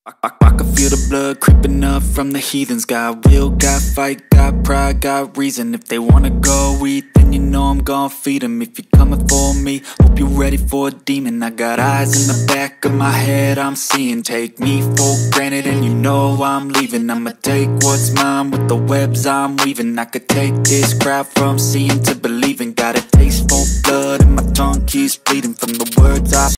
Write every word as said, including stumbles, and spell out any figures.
I, I can feel the blood creeping up from the heathens. Got will, got fight, got pride, got reason. If they wanna go eat, then you know I'm gon' feed them. If you're coming for me, hope you're ready for a demon. I got eyes in the back of my head, I'm seeing. Take me for granted and you know I'm leaving. I'ma take what's mine with the webs I'm weaving. I could take this crowd from seeing to believing. Got a taste for blood and my tongue keeps bleeding from the words I